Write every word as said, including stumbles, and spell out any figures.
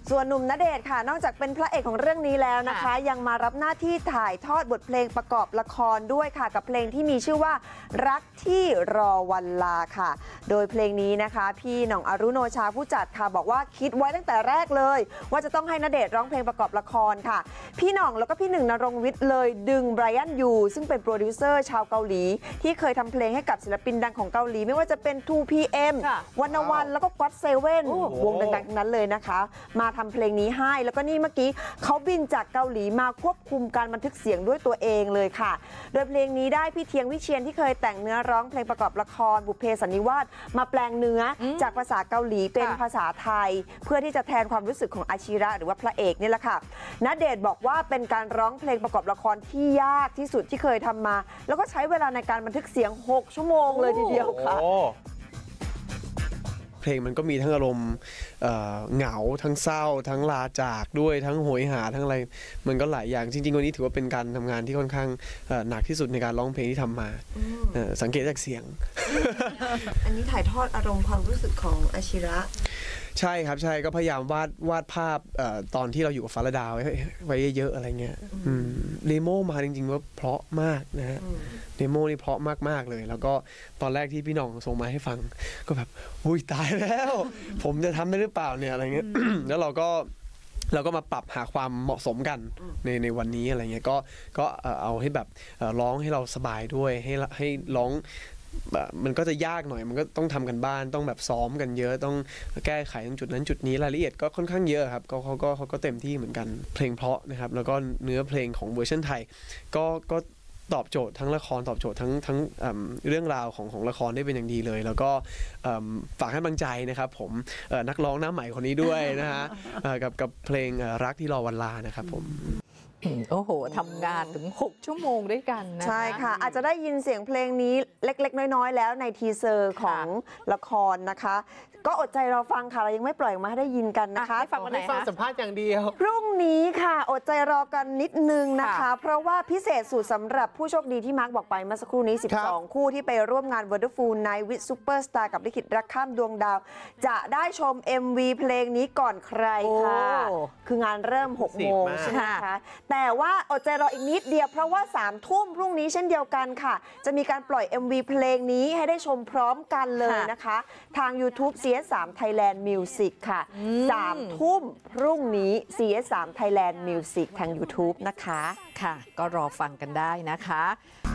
ส่วนหนุ่มณเดชน์ค่ะนอกจากเป็นพระเอกของเรื่องนี้แล้วนะคะยังมารับหน้าที่ถ่ายทอดบทเพลงประกอบละครด้วยค่ะกับเพลงที่มีชื่อว่ารักที่รอวันลาค่ะโดยเพลงนี้นะคะพี่หน่องอรุโนชาผู้จัดค่ะบอกว่าคิดไว้ตั้งแต่แรกเลยว่าจะต้องให้ณเดชน์ร้องเพลงประกอบละครค่ะพี่หน่องแล้วก็พี่หนึ่งณรงค์วิทย์เลยดึงไบรอันยูซึ่งเป็นโปรดิวเซอร์ชาวเกาหลีที่เคยทำเพลงให้กับศิลปินดังของเกาหลีไม่ว่าจะเป็น ทู พี เอ็ม วันวันแล้วก็ก็อตเซเว่นวงดังๆทั้งนั้นเลยนะคะมาทำเพลงนี้ให้แล้วก็นี่เมื่อกี้เขาบินจากเกาหลีมาควบคุมการบันทึกเสียงด้วยตัวเองเลยค่ะโดยเพลงนี้ได้พี่เทียงวิเชียรที่เคยแต่งเนื้อร้องเพลงประกอบละครบุพเพสันนิวาสมาแปลงเนื้อจากภาษาเกาหลีเป็นภาษาไทยเพื่อที่จะแทนความรู้สึกของอาชิระหรือว่าพระเอกนี่แหละค่ะณเดชน์บอกว่าเป็นการร้องเพลงประกอบละครที่ยากที่สุดที่เคยทำมาแล้วก็ใช้เวลาในการบันทึกเสียงหกชั่วโมงเลยทีเดียวค่ะเพลงมันก็มีทั้งอารมณ์เหงาทั้งเศร้าทั้งลาจากด้วยทั้งโหยหาทั้งอะไรมันก็หลายอย่างจริงๆวันนี้ถือว่าเป็นการทำงานที่ค่อนข้างหนักที่สุดในการร้องเพลงที่ทำมาสังเกตจากเสียงอันนี้ถ่ายทอดอารมณ์ความรู้สึกของอาชิระใช่ครับใช่ก็พยายามวาดวาดภาพตอนที่เราอยู่กับฟาราดาไว้ไว้เยอะๆอะไรเงี้ยเดโมมาจริงๆว่าเพราะมากนะฮะเดโมนี่เพราะมากๆเลยแล้วก็ตอนแรกที่พี่หน่องส่งมาให้ฟังก็แบบอุ้ยตายแล้วผมจะทำได้หรือเปล่าเนี่ยอะไรเงี้ย แล้วเราก็เราก็มาปรับหาความเหมาะสมกันในในวันนี้อะไรเงี้ยก็ก็เอาให้แบบร้องให้เราสบายด้วยให้ให้ร้องมันก็จะยากหน่อยมันก็ต้องทำกันบ้านต้องแบบซ้อมกันเยอะต้องแก้ไขตรงจุดนั้นจุดนี้รายละเอียดก็ค่อนข้างเยอะครับก็เขาก็เขาก็เต็มที่เหมือนกันเพลงเพราะนะครับแล้วก็เนื้อเพลงของเวอร์ชันไทยก็ก็ตอบโจทย์ทั้งละครตอบโจทย์ทั้งทั้งเรื่องราวของของละครได้เป็นอย่างดีเลยแล้วก็ฝากให้กำลังใจนะครับผมนักร้องหน้าใหม่คนนี้ด้วยนะฮะกับกับเพลงรักที่รอวันลานะครับผมโอ้โหทำงานถึงหกชั่วโมงด้วยกันนะใช่ค่ะอาจจะได้ยินเสียงเพลงนี้เล็กๆน้อยๆแล้วในทีเซอร์ของละครนะคะก็อดใจรอฟังค่ะเรายังไม่ปล่อยมาให้ได้ยินกันนะคะฟังวันไหนฟังสัมภาษณ์อย่างเดียวพรุ่งนี้ค่ะอดใจรอกันนิดนึงนะคะเพราะว่าพิเศษสุดสำหรับผู้โชคดีที่มาร์คบอกไปเมื่อสักครู่นี้สิบสองคู่ที่ไปร่วมงาน Wonderful Night with Superstar กับลิขิตรักข้ามดวงดาวจะได้ชม เอ็ม วี เพลงนี้ก่อนใครค่ะคืองานเริ่มหกโมงใช่ไหมคะแต่ว่าอดใจรออีกนิดเดียวเพราะว่าสามทุ่มพรุ่งนี้เช่นเดียวกันค่ะจะมีการปล่อย เอ็ม วี เพลงนี้ให้ได้ชมพร้อมกันเลยนะคะทาง YouTube ซี เอส สาม Thailand Music ค่ะสามทุ่มพรุ่งนี้ ซี เอส สาม Thailand Music ทาง YouTube นะคะค่ะก็รอฟังกันได้นะคะ